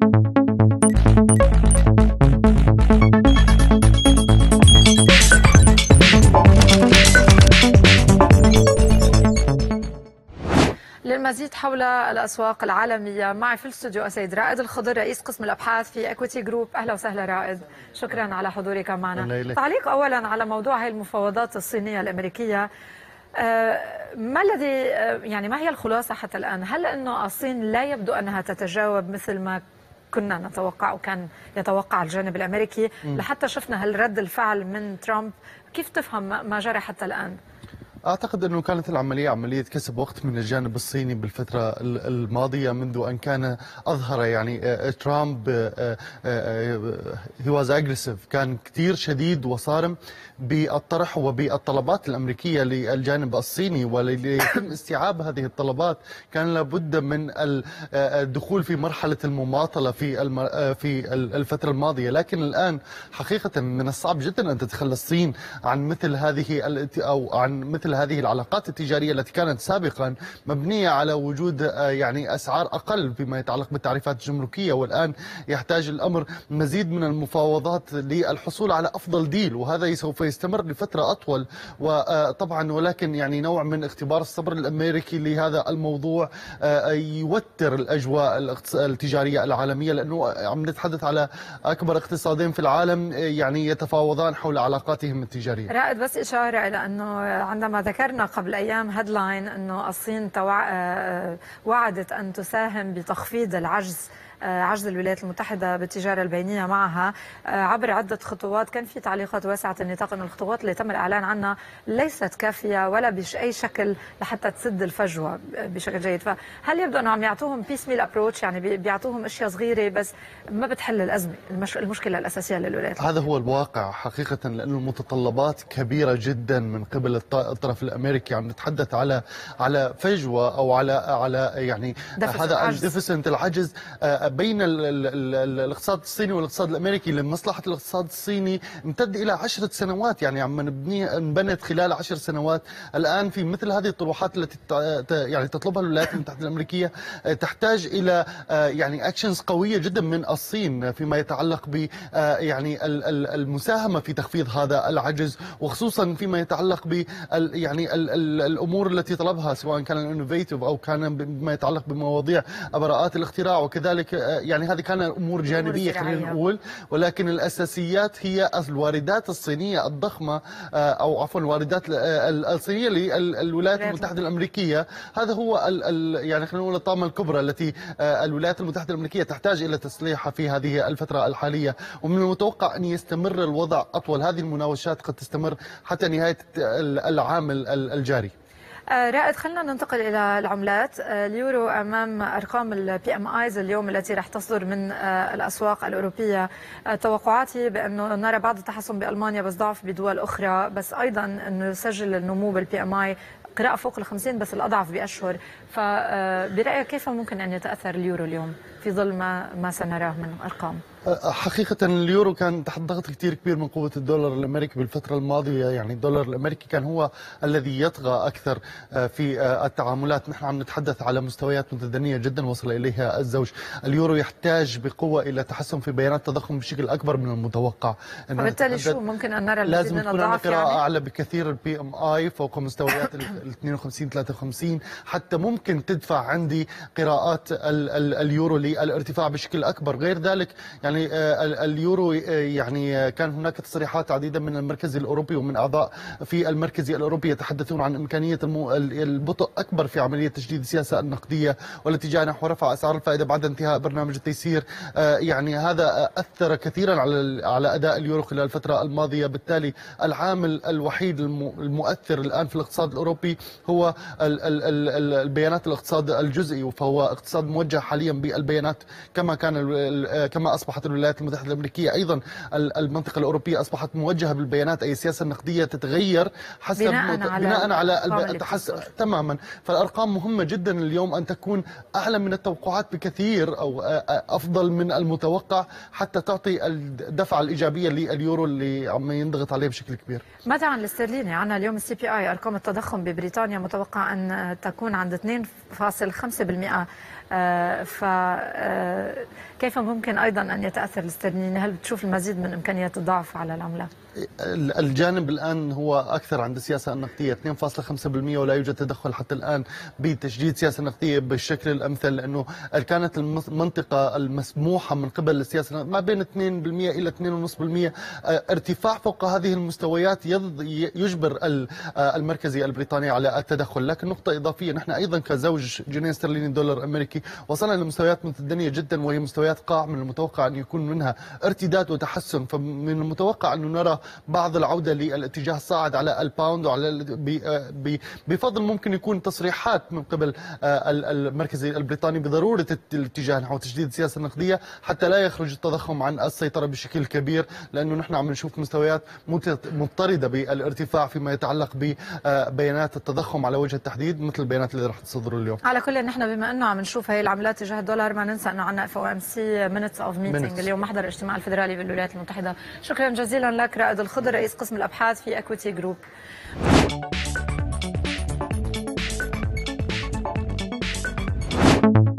للمزيد حول الأسواق العالمية معي في الاستوديو السيد رائد الخضر رئيس قسم الأبحاث في إكويتي جروب. أهلا وسهلا رائد، شكرا على حضورك معنا. تعليق أولا على موضوع هذه المفاوضات الصينية الأمريكية، ما هي الخلاصة حتى الآن؟ هل أنه الصين لا يبدو أنها تتجاوب مثل ما كنا نتوقع وكان يتوقع الجانب الأمريكي لحتى شفنا هل رد الفعل من ترامب؟ كيف تفهم ما جرى حتى الآن؟ أعتقد أنه كانت العملية عملية كسب وقت من الجانب الصيني بالفترة الماضية، منذ أن كان أظهر ترامب he was aggressive، كان كثير شديد وصارم بالطرح وبالطلبات الأمريكية للجانب الصيني، وليتم استيعاب هذه الطلبات كان لابد من الدخول في مرحلة المماطلة في الفترة الماضية. لكن الآن حقيقة من الصعب جدا أن تتخلى الصين عن مثل هذه العلاقات التجارية التي كانت سابقا مبنية على وجود أسعار أقل فيما يتعلق بالتعريفات الجمركية، والآن يحتاج الأمر مزيد من المفاوضات للحصول على أفضل ديل، وهذا سوف يستمر لفترة أطول. وطبعا ولكن نوع من اختبار الصبر الأمريكي لهذا الموضوع يوتر الأجواء التجارية العالمية، لأنه عم نتحدث على أكبر اقتصادين في العالم يتفاوضان حول علاقاتهم التجارية. رائد، بس إشارة إلى أنه عندما ذكرنا قبل أيام هيدلاين أنه الصين وعدت أن تساهم بتخفيض عجز الولايات المتحدة بالتجارة البينية معها عبر عدة خطوات، كان في تعليقات واسعة النطاق أن الخطوات اللي تم الإعلان عنها ليست كافية ولا بأي شكل لحتى تسد الفجوة بشكل جيد. فهل يبدو أنه عم يعطوهم بيس ميل أبروتش، بيعطوهم أشياء صغيرة بس ما بتحل الأزمة المشكلة الأساسية للولايات؟ هذا هو الواقع حقيقة، لأن المتطلبات كبيرة جدا من قبل الطرف الأمريكي. عم نتحدث على فجوة أو على هذا الديفيسنت، العجز بين الاقتصاد الصيني والاقتصاد الامريكي لمصلحه الاقتصاد الصيني امتد الى 10 سنوات، عم انبنت خلال 10 سنوات. الان في مثل هذه الطروحات التي تطلبها الولايات المتحده الامريكيه تحتاج الى اكشنز قويه جدا من الصين فيما يتعلق ب المساهمه في تخفيض هذا العجز، وخصوصا فيما يتعلق ب الامور التي طلبها، سواء كان الانوفيتيف او كان بما يتعلق بمواضيع براءات الاختراع وكذلك. هذه كانت امور جانبيه خلينا نقول، ولكن الاساسيات هي الواردات الصينيه الضخمه، او عفوا الواردات الصينيه للولايات المتحده الامريكيه. هذا هو خلينا نقول الطامه الكبرى التي الولايات المتحده الامريكيه تحتاج الى تصليحها في هذه الفتره الحاليه، ومن المتوقع ان يستمر الوضع اطول. هذه المناوشات قد تستمر حتى نهايه العام الجاري. رائد، خلينا ننتقل إلى العملات. اليورو أمام أرقام البي ام ايز اليوم التي راح تصدر من الأسواق الأوروبية. توقعاتي بأنه نرى بعض التحسن بألمانيا بس ضعف بدول أخرى، بس أيضا أنه يسجل النمو بالبي ام اي قراءة فوق ال50 بس الأضعف بأشهر. فبرأيك كيف ممكن أن يتأثر اليورو اليوم في ظل ما سنراه من أرقام؟ حقيقة اليورو كان تحت ضغط كثير كبير من قوة الدولار الأمريكي بالفترة الماضية. الدولار الأمريكي كان هو الذي يطغى أكثر في التعاملات. نحن عم نتحدث على مستويات متدنية جدا وصل إليها الزوج. اليورو يحتاج بقوة إلى تحسن في بيانات التضخم بشكل أكبر من المتوقع. فبالتالي شو ممكن أن نرى لازم تكون قراءة أعلى بكثير البي ام اي فوق مستويات ال 52 53 حتى ممكن تدفع عندي قراءات اليورو للارتفاع بشكل أكبر. غير ذلك اليورو كان هناك تصريحات عديدة من المركزي الأوروبي ومن أعضاء في المركزي الأوروبي يتحدثون عن إمكانية البطء أكبر في عملية تجديد السياسة النقدية والاتجاه نحو رفع أسعار الفائدة بعد انتهاء برنامج التيسير. هذا أثر كثيرا على أداء اليورو خلال الفترة الماضية. بالتالي العامل الوحيد المؤثر الآن في الاقتصاد الأوروبي هو البيانات الاقتصاد الجزئي، فهو اقتصاد موجه حاليا بالبيانات كما أصبحت الولايات المتحدة الأمريكية أيضا المنطقة الأوروبية أصبحت موجهة بالبيانات. أي السياسة النقدية تتغير حسب بناء على تماما. فالأرقام مهمة جدا اليوم أن تكون أعلى من التوقعات بكثير أو أفضل من المتوقع حتى تعطي الدفعة الإيجابية لليورو اللي عم ينضغط عليه بشكل كبير. ماذا عن الاسترليني؟ عندنا اليوم السي بي اي أرقام التضخم ببريطانيا متوقع أن تكون عند 2.5%. فكيف ممكن أيضا أن يتأثر الاسترليني؟ هل بتشوف المزيد من إمكانية الضعف على العملة؟ الجانب الآن هو أكثر عند السياسة النقدية 2.5%، ولا يوجد تدخل حتى الآن بتشديد سياسة نقدية بالشكل الأمثل، لأنه كانت المنطقة المسموحة من قبل السياسة ما بين 2% إلى 2.5%. ارتفاع فوق هذه المستويات يجبر المركزي البريطاني على التدخل. لكن نقطة إضافية، نحن أيضا كزوج جنيه استرليني دولار أمريكي وصلنا لمستويات متدنية جدا، وهي مستويات قاع من المتوقع أن يكون منها ارتداد وتحسن. فمن المتوقع أن نرى بعض العودة للاتجاه الصاعد على الباوند، وعلى بفضل ممكن يكون تصريحات من قبل المركزي البريطاني بضرورة الاتجاه نحو تجديد السياسة النقدية حتى لا يخرج التضخم عن السيطرة بشكل كبير، لأنه نحن عم نشوف مستويات مضطردة بالارتفاع فيما يتعلق ببيانات التضخم على وجه التحديد، مثل البيانات اللي رح تصدر اليوم. على كل نحن بما أنه عم نشوف هي العملات تجاه الدولار، ما ننسى أنه عندنا FOMC minutes of meeting اليوم، محضر الاجتماع الفيدرالي بالولايات المتحدة. شكرا جزيلا لك رائد الخضر، رئيس قسم الأبحاث في Equity Group.